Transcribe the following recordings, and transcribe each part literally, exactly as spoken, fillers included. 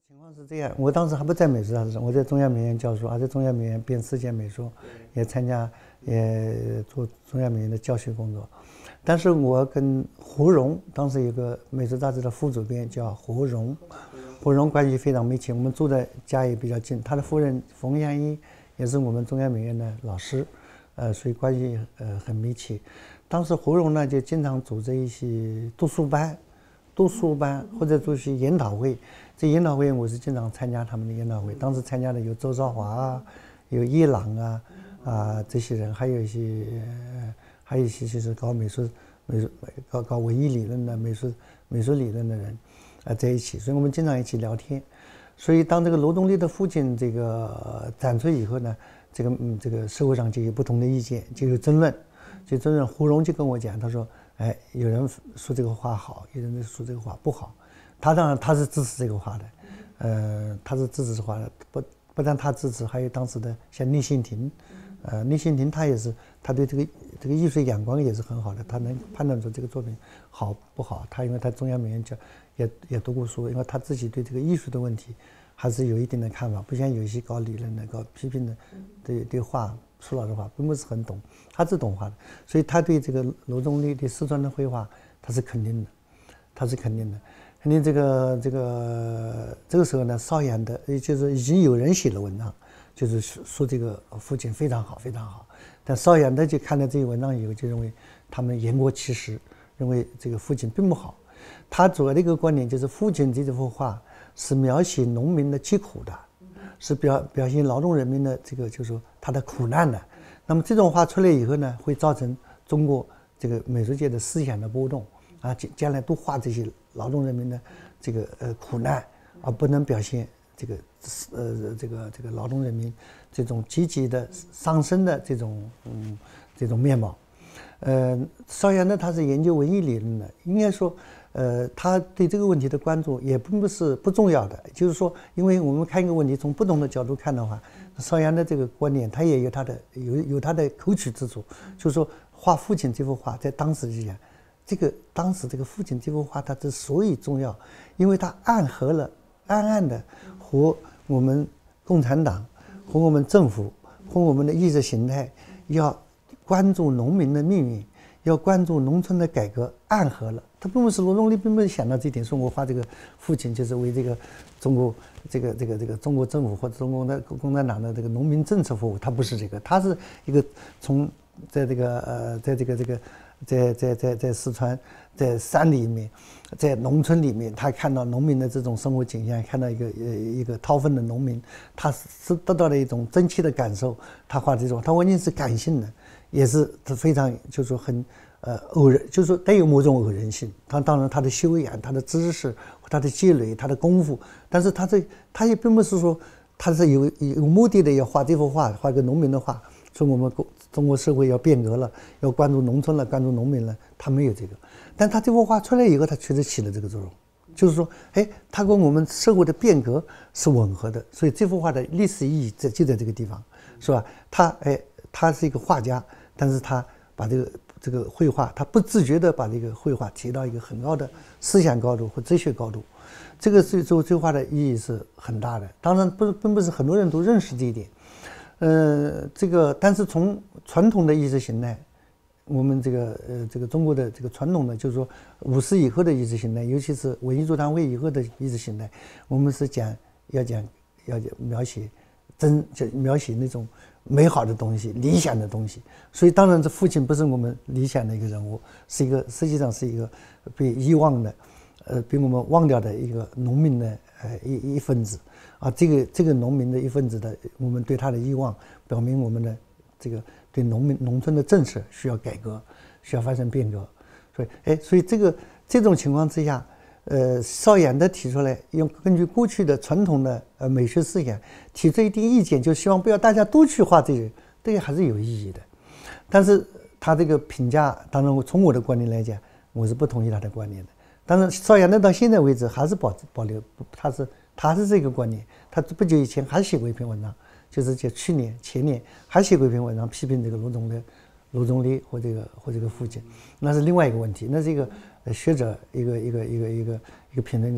情况是这样，我当时还不在美术大学，我在中央美院教书，还在中央美院编世界美术，也参加也做中央美院的教学工作。但是我跟胡荣，当时有个美术杂志的副主编叫胡荣，胡荣关系非常密切，我们住的家也比较近。他的夫人冯雁一也是我们中央美院的老师，呃，所以关系呃很密切。当时胡荣呢就经常组织一些读书班。读书班或者做一些研讨会，这研讨会我是经常参加他们的研讨会。当时参加的有周少华啊，有叶朗啊，啊这些人，还有一些，还有一些就是搞美术、美术、搞搞文艺理论的、美术、美术理论的人，啊在一起，所以我们经常一起聊天。所以当这个罗东立的父亲这个展出以后呢，这个嗯这个社会上就有不同的意见，就有争论，就争论。胡荣就跟我讲，他说。哎，有人说这个话好，有人说这个话不好。他当然他是支持这个话的，呃，他是支持这个话的。不不但他支持，还有当时的像聂信廷，呃，聂信廷他也是，他对这个这个艺术眼光也是很好的，他能判断出这个作品好不好。他因为他中央美院教也也读过书，因为他自己对这个艺术的问题还是有一定的看法，不像有一些搞理论的、搞批评的，对对画。说老实话，并不是很懂，他是懂画的，所以他对这个罗中立对四川的绘画，他是肯定的，他是肯定的，肯定这个这个这个时候呢，邵阳的，也就是已经有人写了文章，就是说这个父亲非常好，非常好，但邵阳的就看了这些文章以后，就认为他们言过其实，认为这个父亲并不好。他主要的一个观点就是，父亲这幅画是描写农民的疾苦的。是表表现劳动人民的这个，就是说他的苦难的。那么这种画出来以后呢，会造成中国这个美术界的思想的波动啊，将将来都画这些劳动人民的这个呃苦难，而不能表现这个呃这个这个劳动人民这种积极的上升的这种嗯这种面貌。呃，邵阳呢，他是研究文艺理论的，应该说。呃，他对这个问题的关注也并不是不重要的，就是说，因为我们看一个问题从不同的角度看的话，邵阳的这个观点，他也有他的有有他的可取之处，就是说，画父亲这幅画在当时之前，这个当时这个父亲这幅画它之所以重要，因为它暗合了暗暗的和我们共产党和我们政府和我们的意识形态要关注农民的命运。要关注农村的改革，暗合了。他并不是罗中立，并不是想到这一点，说我画这个父亲就是为这个中国这个这个这个中国政府或者中国的共产党的这个农民政策服务，他不是这个，他是一个从在这个呃，在这个这个在在在在四川，在山里面，在农村里面，他看到农民的这种生活景象，看到一个呃一个掏粪的农民，他是得到了一种真切的感受。他画这种，他完全是感性的。也是他非常就是说很呃偶然，就是说带有某种偶然性。他当然他的修养、他的知识、他的积累、他的功夫，但是他这他也并不是说他是有有目的的要画这幅画，画个农民的画，说我们中国社会要变革了，要关注农村了，关注农民了，他没有这个。但他这幅画出来以后，他确实起了这个作用，就是说，哎，他跟我们社会的变革是吻合的，所以这幅画的历史意义在就在这个地方，是吧？他哎。他是一个画家，但是他把这个这个绘画，他不自觉地把这个绘画提到一个很高的思想高度或哲学高度，这个对这绘画的意义是很大的。当然不并不是很多人都认识这一点，呃，这个但是从传统的意识形态，我们这个呃这个中国的这个传统的就是说五四以后的意识形态，尤其是文艺座谈会以后的意识形态，我们是讲要讲要讲描写真就描写那种。美好的东西，理想的东西，所以当然这父亲不是我们理想的一个人物，是一个实际上是一个被遗忘的，呃，被我们忘掉的一个农民的呃一一份子啊。这个这个农民的一份子的，我们对他的遗忘，表明我们的这个对农民农村的政策需要改革，需要发生变革。所以，哎，所以这个这种情况之下。呃，邵阳的提出来，用根据过去的传统的呃美学思想提出一定意见，就希望不要大家都去画这个，这个还是有意义的。但是他这个评价，当然我从我的观点来讲，我是不同意他的观点的。当然，邵阳的到现在为止还是保保留，他是他是这个观点。他不久以前还写过一篇文章，就是就去年前年还写过一篇文章，批评这个罗中的罗中立或这个或这个父亲，那是另外一个问题，那是一个。学者一个一个一个一个一个评论家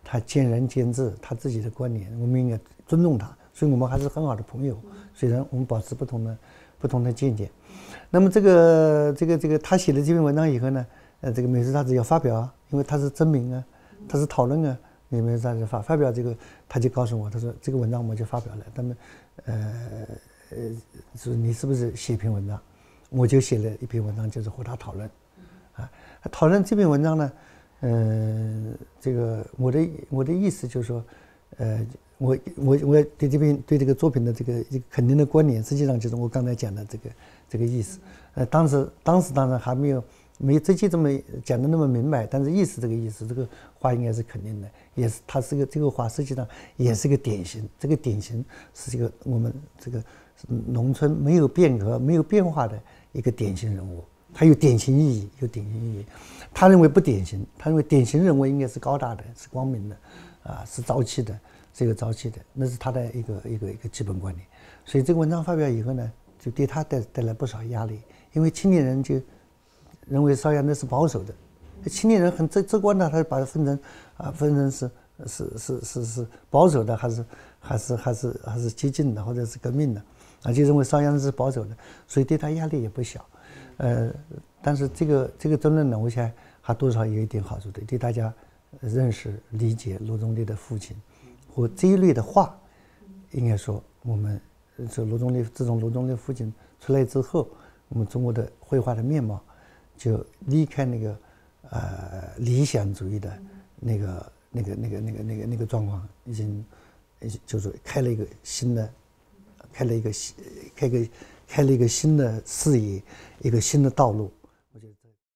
他见仁见智，他自己的观点，我们应该尊重他，所以我们还是很好的朋友。虽然我们保持不同的不同的见解。那么这个这个这个他写了这篇文章以后呢，呃，这个美食杂志要发表啊，因为他是征名啊，他是讨论啊，美食杂志发发表这个，他就告诉我，他说这个文章我就发表了。那么，呃呃，说你是不是写一篇文章？我就写了一篇文章，就是和他讨论，啊，讨论这篇文章呢，呃，这个我的我的意思就是说，呃，我我我对这篇对这个作品的这个一个肯定的观点，实际上就是我刚才讲的这个这个意思。呃，当时当时当然还没有没有直接这么讲的那么明白，但是意思这个意思，这个话应该是肯定的，也是它是个这个话实际上也是个典型，这个典型是这个我们这个农村没有变革、没有变化的一个典型人物，他有典型意义，有典型意义。他认为不典型，他认为典型人物应该是高大的，是光明的，啊，是朝气的，是一个朝气的，那是他的一个一个一个基本观点。所以这个文章发表以后呢，就对他带带来不少压力，因为青年人就认为邵阳那是保守的，青年人很直直观的，他把它分成啊分成是是是是是保守的，还是还是还是还是激进的，或者是革命的，啊，就认为邵阳是保守的，所以对他压力也不小。呃，但是这个这个争论呢，我想还多少有一点好处的，对大家认识理解罗中立的父亲或这一类的话，应该说我们这罗中立自从罗中立父亲出来之后，我们中国的绘画的面貌就离开那个呃理想主义的那个那个那个那个那个那个状况，已经就是开了一个新的，开了一个开个开了一个新的视野，一个新的道路。我觉得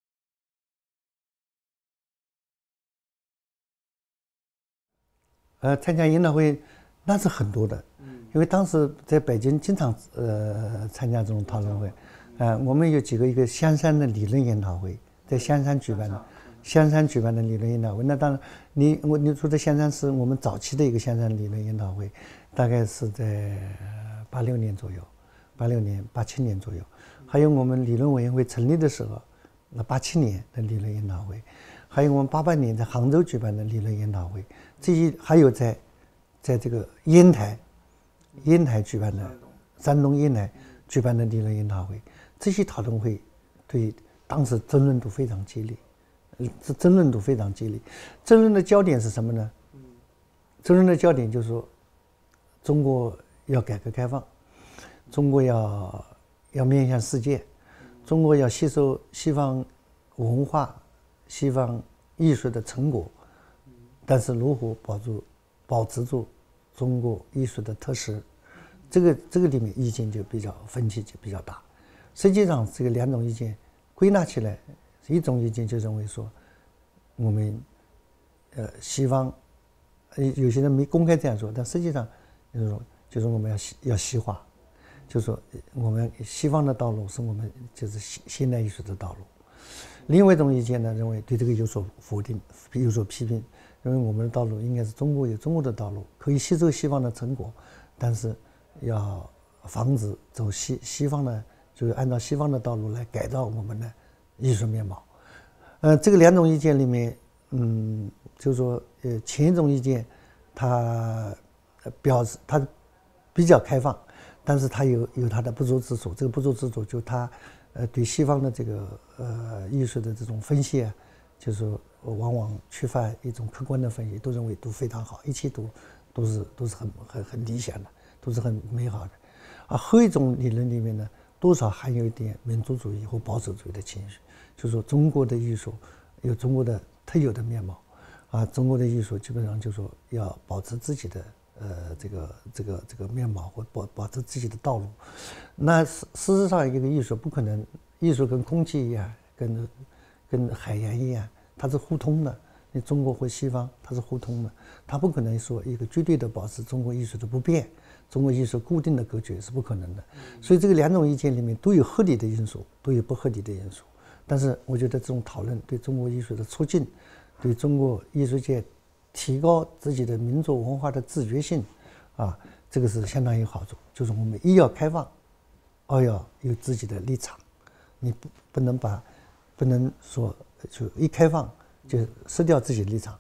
呃参加研讨会那是很多的，因为当时在北京经常呃参加这种讨论会。呃，我们有几个一个香山的理论研讨会，在香山举办的，香山举办的理论研讨会。那当然，你我你说的香山是我们早期的一个香山理论研讨会，大概是在八六年左右，八六年、八七年左右。还有我们理论委员会成立的时候，那八七年的理论研讨会，还有我们八八年在杭州举办的理论研讨会，这些还有在在这个烟台，烟台举办的，山东烟台举办的理论研讨会。这些讨论会对当时争论度非常激烈，这争论度非常激烈。争论的焦点是什么呢？争论的焦点就是说，中国要改革开放，中国要要面向世界，中国要吸收西方文化、西方艺术的成果，但是如何保住、保持住中国艺术的特色？这个这个里面意见就比较分歧就比较大。实际上，这个两种意见归纳起来，一种意见就认为说，我们呃西方，有些人没公开这样说，但实际上就是说，就是我们要西要西化，就是说我们西方的道路是我们就是现现代艺术的道路。另外一种意见呢，认为对这个有所否定，有所批评，认为我们的道路应该是中国有中国的道路，可以吸收西方的成果，但是要防止走西西方的。就是按照西方的道路来改造我们的艺术面貌，呃，这个两种意见里面，嗯，就是说，呃，前一种意见，它表示它比较开放，但是它有有它的不足之处。这个不足之处就它，呃，对西方的这个呃艺术的这种分析啊，就是说往往缺乏一种客观的分析，都认为都非常好，一切都都是都是很很很理想的，都是很美好的。而后一种理论里面呢，多少含有一点民族主义或保守主义的情绪，就是说中国的艺术有中国的特有的面貌，啊，中国的艺术基本上就说要保持自己的呃这个这个这个面貌或保保持自己的道路。那事事实上，一个艺术不可能，艺术跟空气一样，跟跟海洋一样，它是互通的。你中国或西方它是互通的，它不可能说一个绝对的保持中国艺术的不变，中国艺术固定的格局是不可能的。所以这个两种意见里面都有合理的因素，都有不合理的因素。但是我觉得这种讨论对中国艺术的促进，对中国艺术界提高自己的民族文化的自觉性，啊，这个是相当有好处。就是我们一要开放，二要有自己的立场，你不不能把不能说就一开放就失掉自己的立场。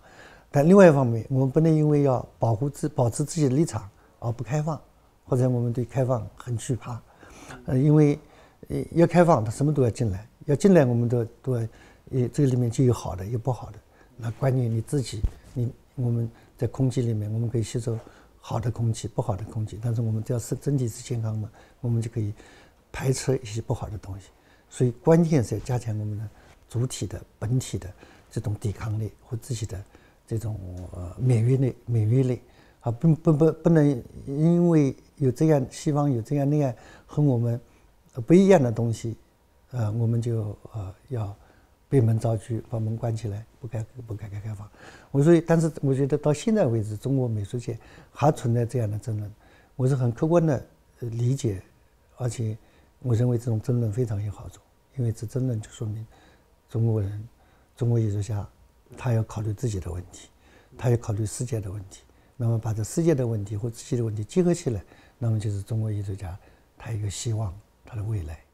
但另外一方面，我们不能因为要保护自保持自己的立场而不开放，或者我们对开放很惧怕。呃，因为呃要开放，它什么都要进来，要进来我们都都要，呃这个里面就有好的有不好的。那关键你自己，你我们在空气里面，我们可以吸收好的空气、不好的空气，但是我们只要是身体是健康嘛，我们就可以排斥一些不好的东西。所以关键是要加强我们的主体的本体的这种抵抗力和自己的这种呃免疫力、免疫力啊，不不不不能因为有这样西方有这样那样和我们不一样的东西，呃，我们就呃要闭门造车，把门关起来，不改不改革开放。我所以，但是我觉得到现在为止，中国美术界还存在这样的争论，我是很客观的理解，而且我认为这种争论非常有好处，因为这争论就说明中国人、中国艺术家他要考虑自己的问题，他要考虑世界的问题，那么把这世界的问题和自己的问题结合起来，那么就是中国艺术家他有一个希望，他的未来。